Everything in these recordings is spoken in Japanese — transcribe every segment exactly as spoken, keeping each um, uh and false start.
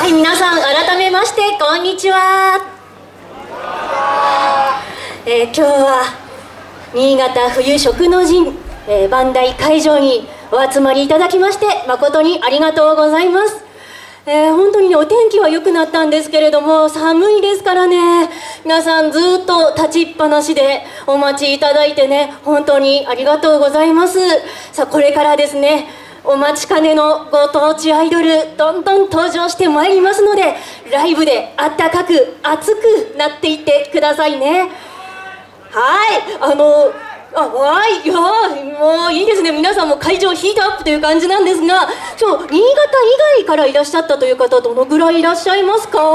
はい、皆さん改めましてこんにちは。えー、今日は新潟冬食の陣、えー、磐梯会場にお集まりいただきまして誠にありがとうございます。えー、本当にね、お天気は良くなったんですけれども寒いですからね、皆さんずっと立ちっぱなしでお待ちいただいてね、本当にありがとうございます。さあ、これからですね、お待ちかねのご当地アイドルどんどん登場してまいりますので、ライブであったかく熱くなっていってくださいね。はい、あのあ、わーい、いやー、もういいですね。皆さんも会場ヒートアップという感じなんですが、今日新潟以外からいらっしゃったという方どのぐらいいらっしゃいますか？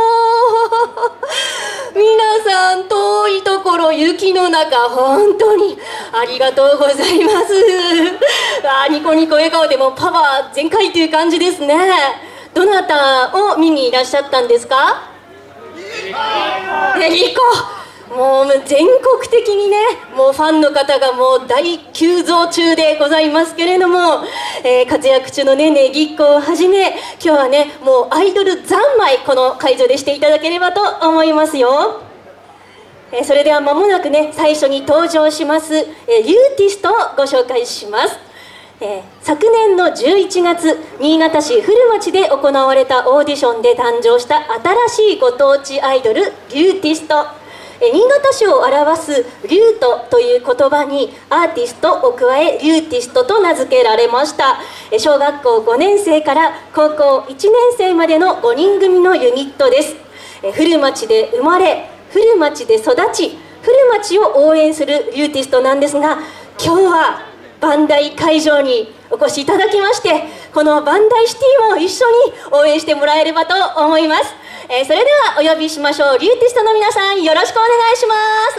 皆さん遠いところ雪の中本当にありがとうございます。あ、ニコニコ笑顔でもパワー全開という感じですね。どなたを見にいらっしゃったんですか？ね、リコ、もう全国的にね、もうファンの方がもう大急増中でございますけれども、えー、活躍中のねねぎっこをはじめ、今日はねもうアイドル三昧この会場でしていただければと思いますよ。えー、それでは間もなくね最初に登場します、えー、リューティストをご紹介します。えー、昨年のじゅういちがつ、新潟市古町で行われたオーディションで誕生した新しいご当地アイドルリューティスト。新潟市を表すリュートという言葉にアーティストを加えリューティストと名付けられました。小学校ごねんせいから高校いちねんせいまでのごにん組のユニットです。古町で生まれ古町で育ち古町を応援するリューティストなんですが、今日は磐梯会場にお越しいただきまして、この磐梯シティも一緒に応援してもらえればと思います。えー、それではお呼びしましょう。リューティストの皆さん、よろしくお願いします。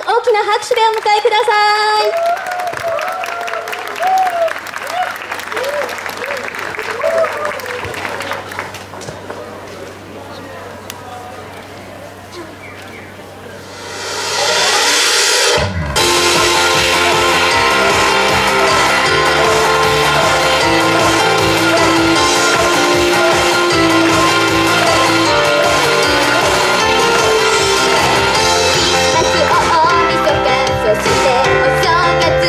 大きな拍手でお迎えください。 そしてお正月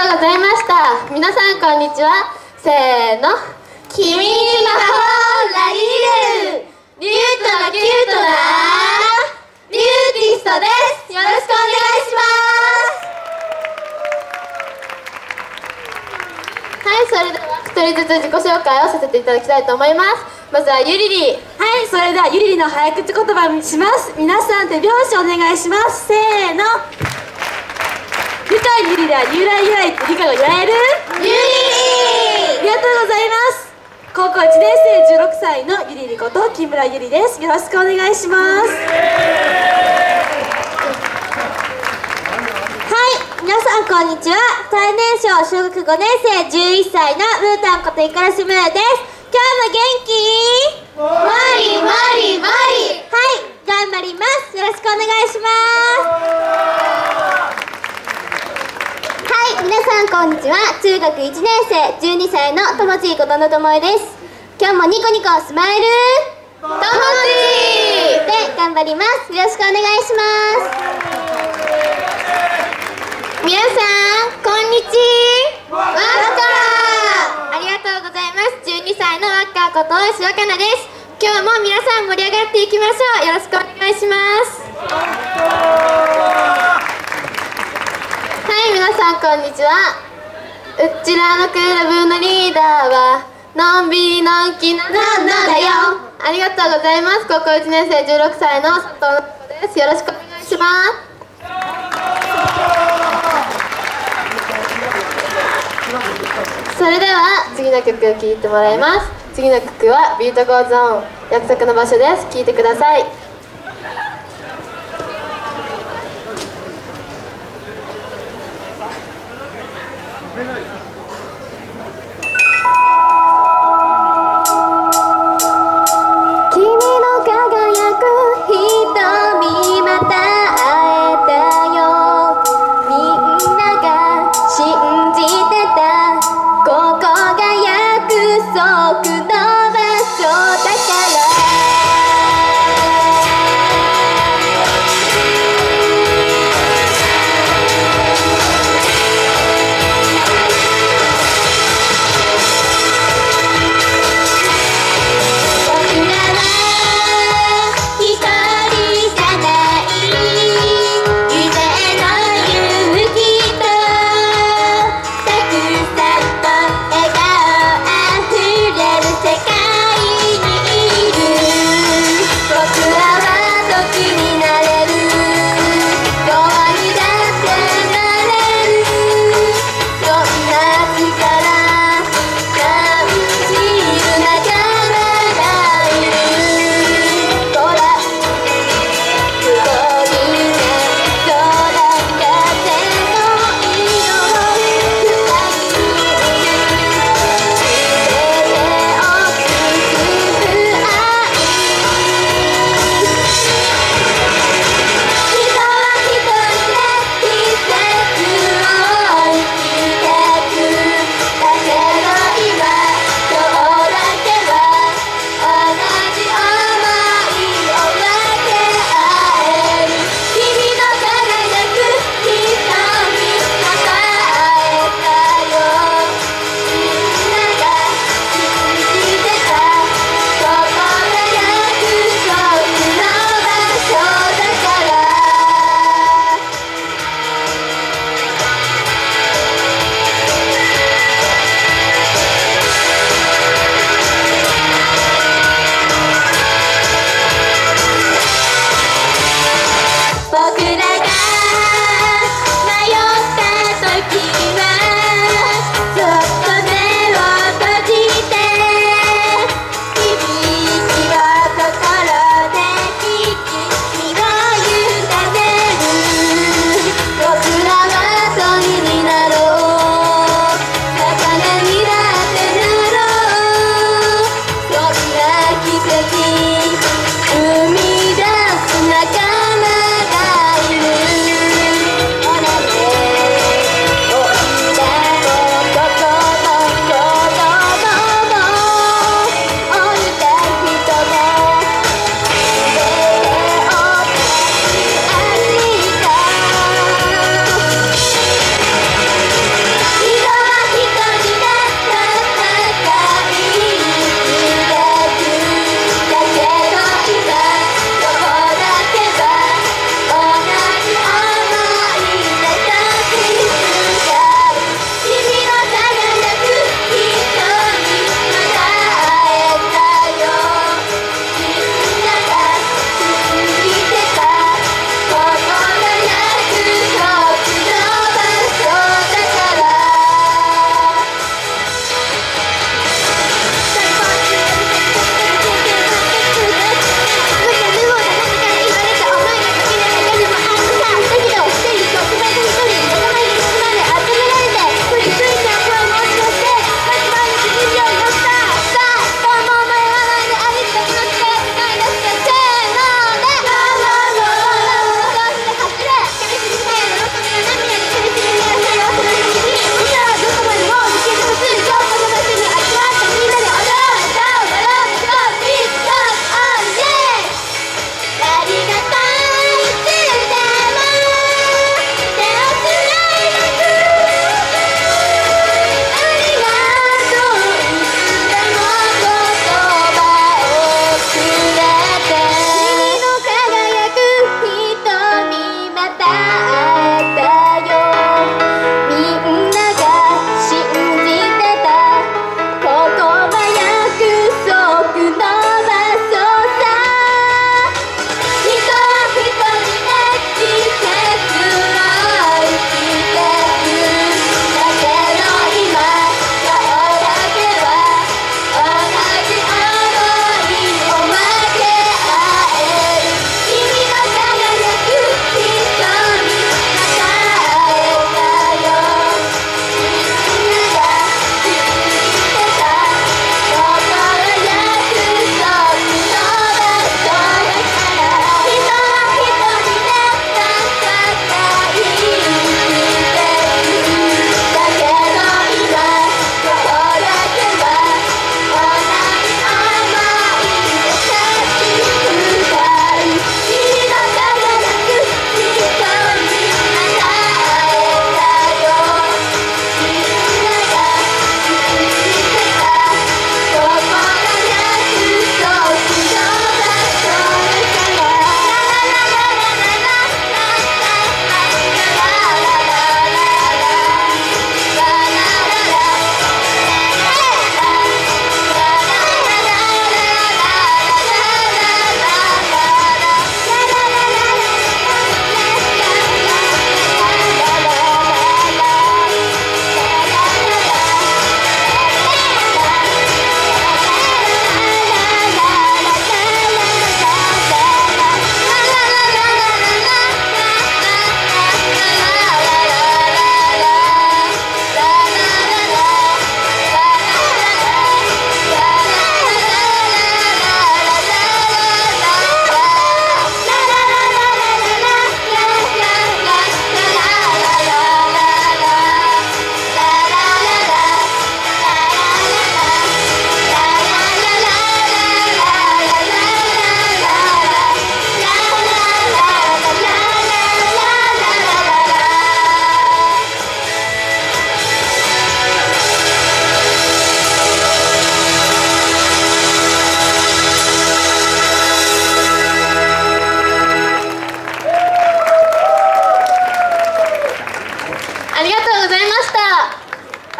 うございました。皆さんこんにちは。せーの。君に魔法ラリールリュートのキュートなビューティストです。よろしくお願いします。はい、それでは一人ずつ自己紹介をさせていただきたいと思います。まずはゆりり。 はい、それではゆりりの早口言葉にします。皆さん手拍子お願いします。せーの。理科ゆりりはゆらゆらいって理科が言われるゆりり。 ありがとうございます。高校いちねん生じゅうろくさいのゆりりこと木村ゆりです。よろしくお願いします。はい、皆さんこんにちは。最年少小学ごねん生じゅういっさいのムータンことイカラシムーです。今日も元気？ マリマリマリ。 はい、頑張ります。よろしくお願いします。はい、皆さんこんにちは。中学いちねん生じゅうにさいのともちーことのともえです。今日もニコニコスマイルともちーで頑張ります。よろしくお願いします。皆さんこんにちは。 わっかありがとうございます。じゅうにさいのワッカーこと石若菜です。今日も皆さん盛り上がっていきましょう。よろしくお願いします。はい、皆さんこんにちは。うちらのクラブのリーダーはのんびりのんきななんなんだよ。ありがとうございます。高校いちねん生じゅうろくさいの佐藤の子です。よろしくお願いします。それでは次の曲を聴いてもらいます。次の曲はビートゴーゾーン約束の場所です。聴いてください。君の輝く瞳また会えたよ。みんなが信じてたここが約束の場所だから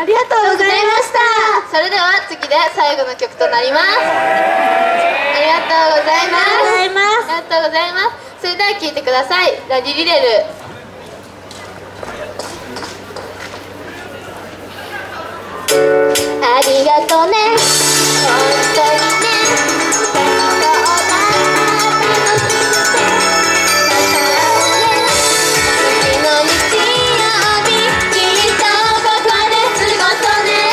ありがとうございました。それでは次で最後の曲となります。ありがとうございます。ありがとうございます。それでは聴いてください。ラディリレル。 ありがとね、本当にね、そうだ楽しくて、また会おうね、次の日曜日、きっとここで過ごそうね。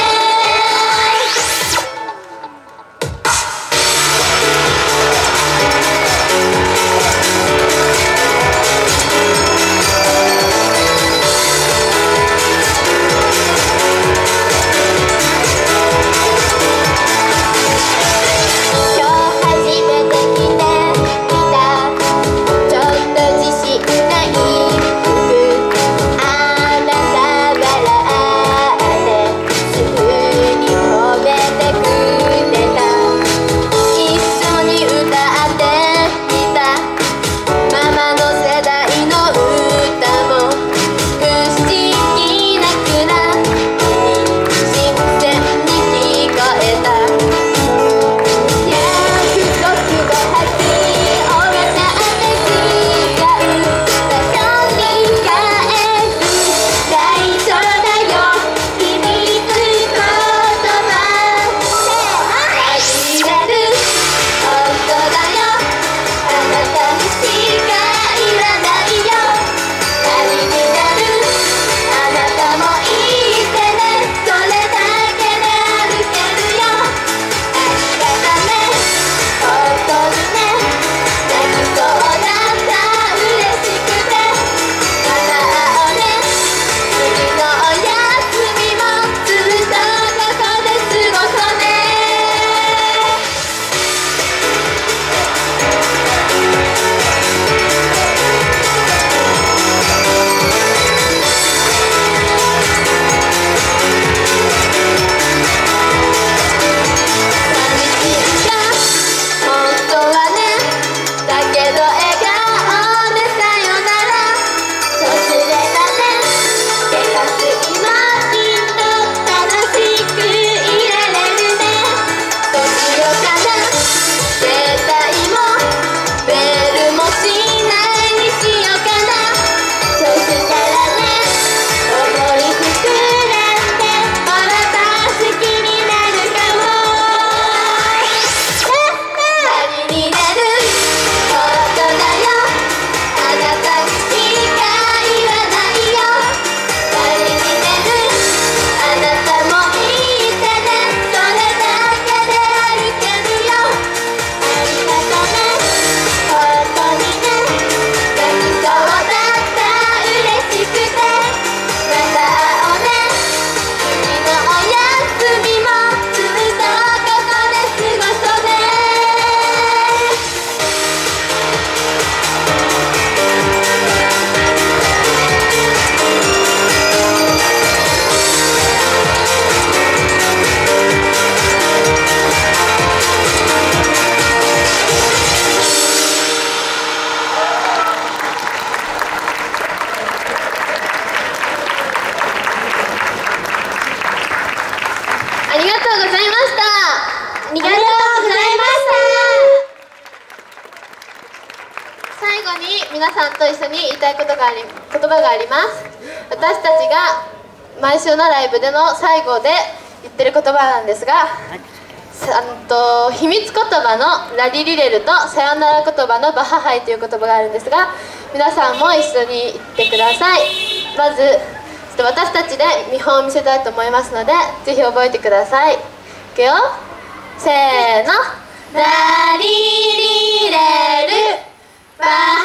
皆さんと一緒に言いたいことがあり言葉があります。私たちが毎週のライブでの最後で言ってる言葉なんですが、あと秘密言葉のラディリレルとさよなら言葉のバハハイという言葉があるんですが、皆さんも一緒に言ってください。まずちょっと私たちで見本を見せたいと思いますので、ぜひ覚えてください。いくよ、せーの、ラディリレルバハハ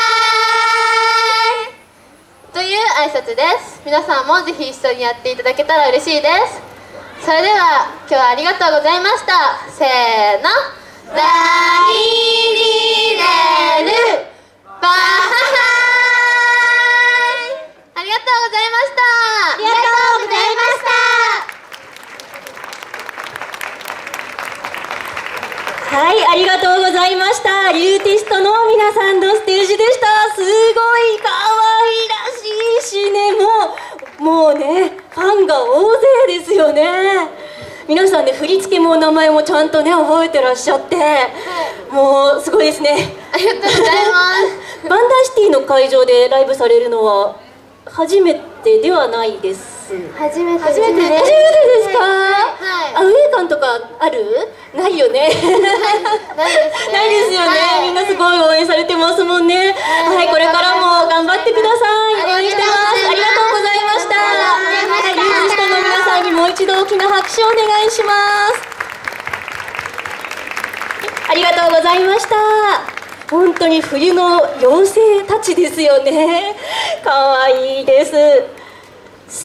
イという挨拶です。皆さんもぜひ一緒にやっていただけたら嬉しいです。それでは今日はありがとうございました。せーの、ラディリレルバハハイ。ありがとうございました。 ありがとうございました。 はい、ありがとうございました。リューティストの皆さんのステージでした。すごい可愛らしいしね、もうもうね、ファンが大勢ですよね。皆さんね、振り付けもお名前もちゃんとね覚えてらっしゃって、はい、もうすごいですね。 ありがとうございますバンダーシティの会場でライブされるのは初めてではないです。 初めて初めてね。初めてですか？はい。アウェー感とかある？ないよね。ないですね。ないですよね。みんなすごい応援されてますもんね。はい、これからも頑張ってください。応援してます。ありがとうございました。はい、リュージストの皆さんにもう一度大きな拍手をお願いします。ありがとうございました。本当に冬の妖精たちですよね。可愛いです。